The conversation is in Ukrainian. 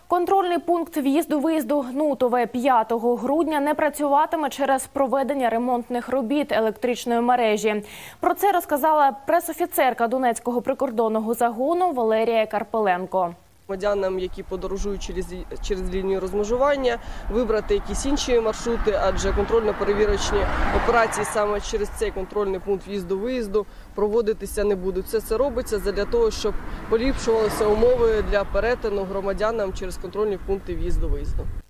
Контрольний пункт в'їзду-виїзду Гнутове 5 грудня не працюватиме через проведення ремонтних робіт електричної мережі. Про це розказала пресофіцерка Донецького прикордонного загону Валерія Карпеленко. Громадянам, які подорожують через лінію розмежування, вибрати якісь інші маршрути, адже контрольно-перевірочні операції саме через цей контрольний пункт в'їзду-виїзду проводитися не будуть. Все це робиться для того, щоб поліпшувалися умови для перетину громадянам через контрольні пункти в'їзду-виїзду.